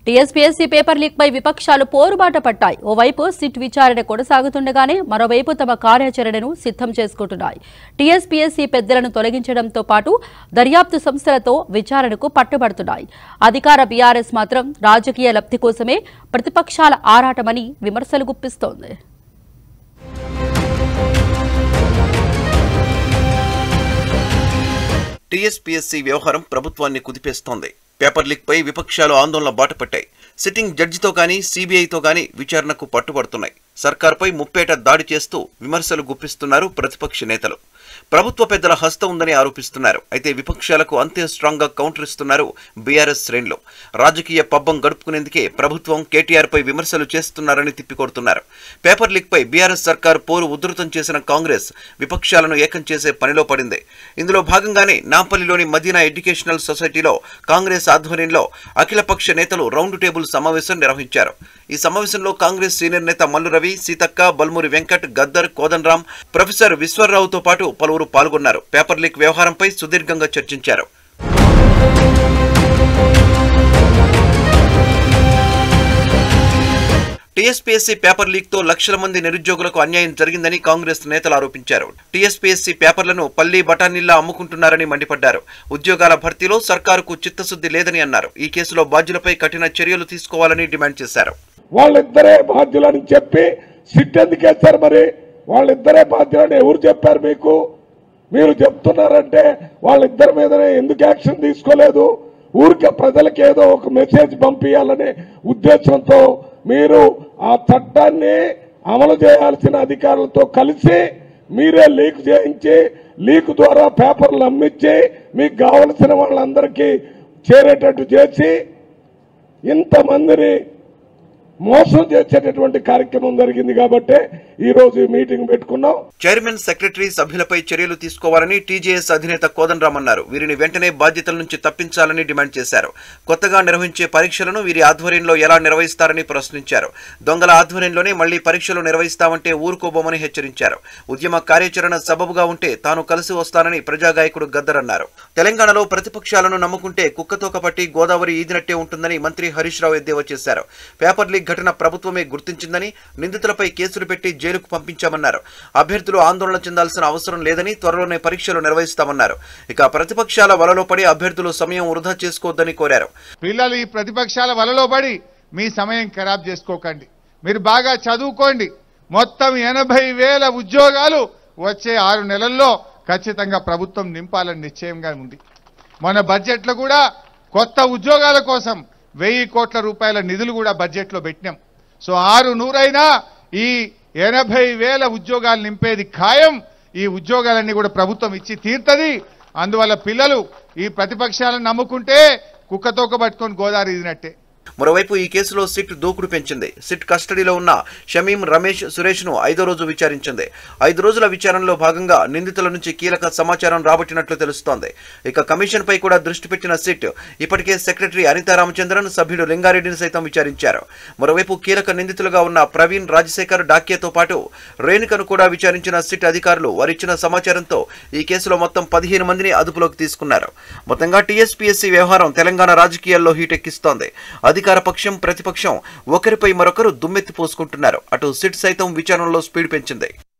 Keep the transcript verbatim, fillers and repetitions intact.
TSPSC paper leak పై విపక్షాలు పోరుబాట పట్టాయి. ఓవైపు సిట్ విచారణ కొనసాగుతుండగానే మరోవైపు తమ కార్యాచరణను సిద్ధం చేసుకుంటున్నాయి. టీఎస్పీఎస్సీ పెద్దలను తొలగించడంతో పాటు దర్యాప్తు సంస్థలతో విచారణకు పట్టుబడుతున్నాయి. అధికార బీఆర్ఎస్ మాత్రం రాజకీయ లబ్ధి కోసమే ప్రతిపక్షాల ఆరాటమని విమర్శలు గుప్పిస్తోంది. టీఎస్పీఎస్సీ వ్యవహారం ప్రభుత్వాన్ని కుదిపేస్తోంది. పేపర్ లీక్ పై విపక్షాలు ఆందోళన బాటపట్టాయి. సిట్టింగ్ జడ్జితో గానీ సీబీఐతో గానీ విచారణకు పట్టుబడుతున్నాయి. సర్కార్పై ముప్పేట దాడి చేస్తూ విమర్శలు గుప్పిస్తున్నారు ప్రతిపక్ష నేతలు. ప్రభుత్వ పెద్దల హస్తం ఉందని ఆరోపిస్తున్నారు. అయితే విపక్షాలకు అంతే స్ట్రాంగ్ గా కౌంటర్ ఇస్తున్నారు బీఆర్ఎస్ శ్రేణులు. రాజకీయ పబ్బం గడుపుకునేందుకే ప్రభుత్వం కేటీఆర్ పై విమర్శలు చేస్తున్నారని తిప్పికొడుతున్నారు. పేపర్ లీక్ పై బీఆర్ఎస్ సర్కార్ పోరు ఉధృతం చేసిన కాంగ్రెస్ విపక్షాలను ఏకం చేసే పనిలో పడింది. ఇందులో భాగంగానే నాంపల్లిలోని మదీనా ఎడ్యుకేషనల్ సొసైటీలో కాంగ్రెస్ ఆధ్వర్యంలో అఖిలపక్ష నేతలు రౌండ్ టేబుల్ సమావేశం నిర్వహించారు. ఈ సమావేశంలో కాంగ్రెస్ సీనియర్ నేత మల్లు రవి, సీతక్క, బల్మూరి వెంకట్, గద్దర్, కోదండరాం, ప్రొఫెసర్ విశ్వర్రావుతో పాటు పలువురు పాల్గొన్నారు. పేపర్ లీక్ వ్యవహారంపై సుదీర్ఘంగా చర్చించారు. టీఎస్పీఎస్సీ పేపర్ లీక్ తో లక్షల మంది నిరుద్యోగులకు అన్యాయం జరిగిందని కాంగ్రెస్ నేతలు ఆరోపించారు. టీఎస్పీఎస్సీ పేపర్లను పల్లి బఠానీల్లా అమ్ముకుంటున్నారని మండిపడ్డారు. ఉద్యోగాల భర్తీలో సర్కారుకు చిత్తశుద్ధి లేదని అన్నారు. ఈ కేసులో బాధ్యులపై కఠిన చర్యలు తీసుకోవాలని డిమాండ్ చేశారు. వాళ్ళిద్దరే బాధ్యులని చెప్పి సిట్ ఎందుకు వేస్తారు? మరి వాళ్ళిద్దరే బాధ్యులని ఎవరు చెప్పారు మీకు? మీరు చెప్తున్నారంటే వాళ్ళిద్దరి మీదనే ఎందుకు యాక్షన్ తీసుకోలేదు? ఊరికే ప్రజలకు ఏదో ఒక మెసేజ్ పంపించాలనే ఉద్దేశంతో మీరు ఆ చట్టాన్ని అమలు చేయాల్సిన అధికారులతో కలిసి మీరే లీక్ చేయించి లీక్ ద్వారా పేపర్లు అమ్మించి మీకు కావలసిన వాళ్ళందరికీ చేరేటట్టు చేసి ఇంతమందిని మోసం చేసేటటువంటి కార్యక్రమం జరిగింది. కాబట్టి ఈ రోజు ఈ మీటింగ్ పెట్టుకున్నాం. చైర్మన్, సెక్రటరీ, సభ్యులపై చర్యలు తీసుకోవాలని టీజేఎస్ అధినేత కోదండరాం అన్నారు. వీరిని వెంటనే బాధ్యతల నుంచి తప్పించాలని డిమాండ్ చేశారు. కొత్తగా నిర్వహించే పరీక్షలను వీరి ఆధ్వర్యంలో ఎలా నిర్వహిస్తారని ప్రశ్నించారు. దొంగల ఆధ్వర్యంలోనే మళ్లీ పరీక్షలు నిర్వహిస్తామంటే ఊరుకోబోమని హెచ్చరించారు. ఉద్యమ కార్యాచరణ సబబుగా ఉంటే తాను కలిసి వస్తానని ప్రజాగాయకుడు గద్దర్ అన్నారు. తెలంగాణలో ప్రతిపక్షాలను నమ్ముకుంటే కుక్కతోక పట్టి గోదావరి ఈదినట్టే ఉంటుందని మంత్రి హరీష్ రావు ఎద్దేవా చేశారు. పేపర్ లీక్ ఘటన ప్రభుత్వమే గుర్తించిందని, నిందితులపై కేసులు పెట్టి జైలుకు పంపించామన్నారు. అభ్యర్థులు ఆందోళన చెందాల్సిన అవసరం లేదని, త్వరలోనే పరీక్షలు నిర్వహిస్తామన్నారు. ఇక ప్రతిపక్షాల వలలో పడి అభ్యర్థులు సమయం వృధా చేసుకోవద్దని కోరారు. పిల్లలు ఈ ప్రతిపక్షాల వలలో పడి మీ సమయం ఖరాబ్ చేసుకోకండి. మీరు బాగా చదువుకోండి. మొత్తం ఎనభై వేల ఉద్యోగాలు వచ్చే ఆరు నెలల్లో ఖచ్చితంగా ప్రభుత్వం నింపాలని నిశ్చయంగా ఉంది. మన బడ్జెట్లో కూడా కొత్త ఉద్యోగాల కోసం వెయ్యి కోట్ల రూపాయల నిధులు కూడా బడ్జెట్లో పెట్టినాం. సో ఆరు నూరైనా ఈ ఎనభై వేల ఉద్యోగాలు నింపేది ఖాయం. ఈ ఉద్యోగాలన్నీ కూడా ప్రభుత్వం ఇచ్చి తీర్తది. అందువల్ల పిల్లలు ఈ ప్రతిపక్షాలను నమ్ముకుంటే కుక్కతోక పట్టుకొని గోదావరి ఇదినట్టే. మరోవైపు ఈ కేసులో సిట్ దూకుడు పెంచింది. సిట్ కస్టడీలో ఉన్న షమీం, రమేష్, సురేష్ ను ఐదో రోజు విచారించింది. ఐదు రోజుల విచారణలో భాగంగా నిందితుల నుంచి కీలక సమాచారం రాబట్టినట్లు తెలుస్తోంది. ఇక కమిషన్ పై కూడా దృష్టి పెట్టిన సిట్ ఇప్పటికే సెక్రటరీ అనితా రామచంద్రన్, సభ్యుడు లింగారెడ్డిని సైతం విచారించారు. మరోవైపు కీలక నిందితులుగా ఉన్న ప్రవీణ్, రాజశేఖర్, డాక్యాతో పాటు రేణుకను కూడా విచారించిన సిట్ అధికారులు వారిచ్చిన సమాచారంతో ఈ కేసులో మొత్తం పదిహేను మందిని అదుపులోకి తీసుకున్నారు. మొత్తంగా టీఎస్పీఎస్సీ వ్యవహారం తెలంగాణ రాజకీయాల్లో హీటెక్కిస్తోంది. అధికార పక్షం, ప్రతిపక్షం ఒకరిపై మరొకరు దుమ్మెత్తి పోసుకుంటున్నారు. అటు సిట్ సైతం విచారణలో స్పీడ్ పెంచింది.